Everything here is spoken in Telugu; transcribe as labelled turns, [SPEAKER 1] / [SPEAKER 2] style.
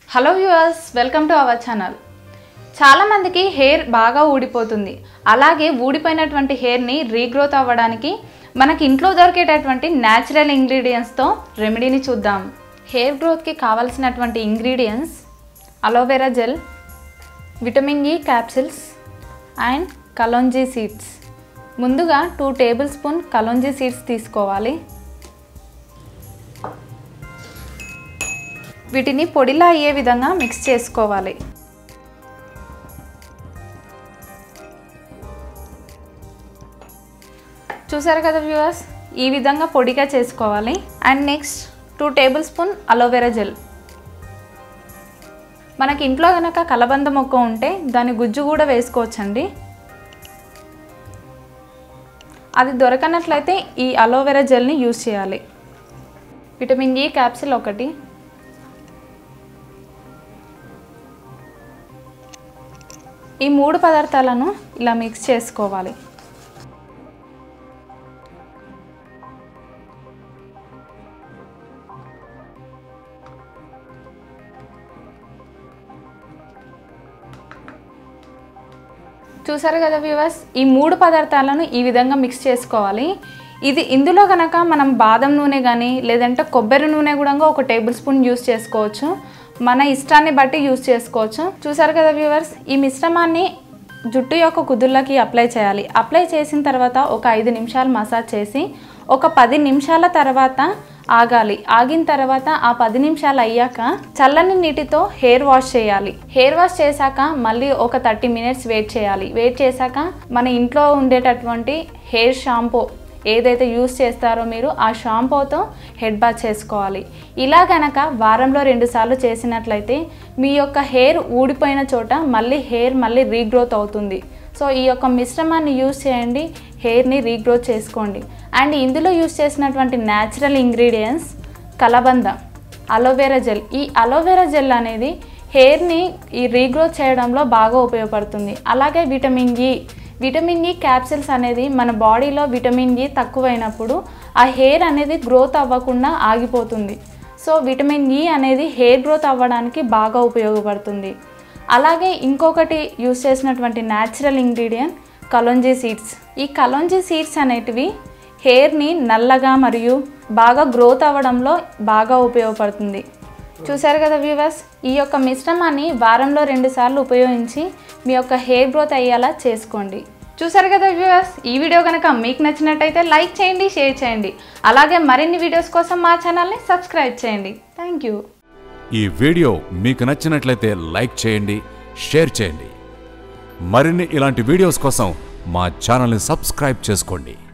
[SPEAKER 1] Hello viewers, welcome to our channel. చాలా మందికి హెయిర్ బాగా ఊడిపోతుంది. అలాగే ఊడిపోయినటువంటి హెయిర్ని రీగ్రోత్ అవ్వడానికి మనకి ఇంట్లో దొరికేటటువంటి న్యాచురల్ ఇంగ్రీడియంట్స్తో రెమెడీని చూద్దాం. హెయిర్ గ్రోత్కి కావాల్సినటువంటి ingredients aloe vera gel, vitamin E capsules and kalonji seeds. ముందుగా 2 టేబుల్ స్పూన్ కలోంజీ సీడ్స్ తీసుకోవాలి. వీటిని పొడిలా అయ్యే విధంగా మిక్స్ చేసుకోవాలి. చూసారు కదా వ్యూవర్స్, ఈ విధంగా పొడిగా చేసుకోవాలి. And next 2 tablespoon aloe vera gel. మనకి ఇంట్లో కనుక కలబంద మొక్క ఉంటే దాని గుజ్జు కూడా వేసుకోవచ్చండి. అది దొరకనట్లయితే ఈ అలోవెరా జెల్ని యూజ్ చేయాలి. Vitamin E capsule 1. ఈ 3 పదార్థాలను ఇలా మిక్స్ చేసుకోవాలి. చూసారు కదా వ్యూవర్స్, ఈ 3 పదార్థాలను ఈ విధంగా మిక్స్ చేసుకోవాలి. ఇందులో కనుక మనం బాదం నూనె కానీ లేదంటే కొబ్బరి నూనె కూడా 1 టేబుల్ స్పూన్ యూస్ చేసుకోవచ్చు. మన ఇష్టాన్ని బట్టి యూస్ చేసుకోవచ్చు. చూసారు కదా వ్యూవర్స్, ఈ మిశ్రమాన్ని జుట్టు యొక్క కుదుళ్ళకి అప్లై చేయాలి. అప్లై చేసిన తర్వాత ఒక 5 నిమిషాలు మసాజ్ చేసి ఒక 10 నిమిషాల తర్వాత ఆగాలి. ఆగిన తర్వాత ఆ 10 నిమిషాలు అయ్యాక చల్లని నీటితో హెయిర్ వాష్ చేయాలి. హెయిర్ వాష్ చేశాక మళ్ళీ ఒక 30 మినిట్స్ వెయిట్ చేయాలి. వెయిట్ చేశాక మన ఇంట్లో ఉండేటటువంటి హెయిర్ షాంపూ ఏదైతే యూస్ చేస్తారో మీరు ఆ షాంపూతో హెడ్ బాత్ చేసుకోవాలి. ఇలా కనుక వారంలో 2 సార్లు చేసినట్లయితే మీ యొక్క హెయిర్ ఊడిపోయిన చోట హెయిర్ మళ్ళీ రీగ్రోత్ అవుతుంది. సో ఈ యొక్క మిశ్రమాన్ని యూస్ చేయండి, హెయిర్ని రీగ్రోత్ చేసుకోండి. అండ్ ఇందులో యూస్ చేసినటువంటి న్యాచురల్ ఇంగ్రీడియంట్స్ కలబంద, అలోవెరా జెల్. ఈ అలోవెరా జెల్ అనేది హెయిర్ని ఈ రీగ్రోత్ చేయడంలో బాగా ఉపయోగపడుతుంది. అలాగే విటమిన్ ఈ క్యాప్సిల్స్ అనేది మన బాడీలో విటమిన్ ఈ తక్కువైనప్పుడు ఆ హెయిర్ అనేది గ్రోత్ అవ్వకుండా ఆగిపోతుంది. సో విటమిన్ ఈ అనేది హెయిర్ గ్రోత్ అవ్వడానికి బాగా ఉపయోగపడుతుంది. అలాగే ఇంకొకటి యూస్ చేసినటువంటి న్యాచురల్ ఇంగ్రీడియంట్ కలోంజీ సీడ్స్. ఈ కలోంజీ సీడ్స్ అనేటివి హెయిర్ని నల్లగా మరియు బాగా గ్రోత్ అవ్వడంలో బాగా ఉపయోగపడుతుంది. చూసారు కదా వ్యూవర్స్, ఈ యొక్క మిశ్రమాన్ని వారంలో 2 సార్లు ఉపయోగించి మీ యొక్క హెయిర్ గ్రోత్ అయ్యేలా చేసుకోండి. చూసారు కదా వ్యూవర్స్, ఈ వీడియో కనుక మీకు నచ్చినట్టయితే లైక్ చేయండి, షేర్ చేయండి. అలాగే మరిన్ని వీడియోస్ కోసం మా ఛానల్ని సబ్స్క్రైబ్ చేయండి. Thank you.
[SPEAKER 2] ఈ వీడియో మీకు నచ్చినట్లయితే లైక్ చేయండి, షేర్ చేయండి. మరిన్ని ఇలాంటి వీడియోస్ కోసం మా ఛానల్ని సబ్స్క్రైబ్ చేసుకోండి.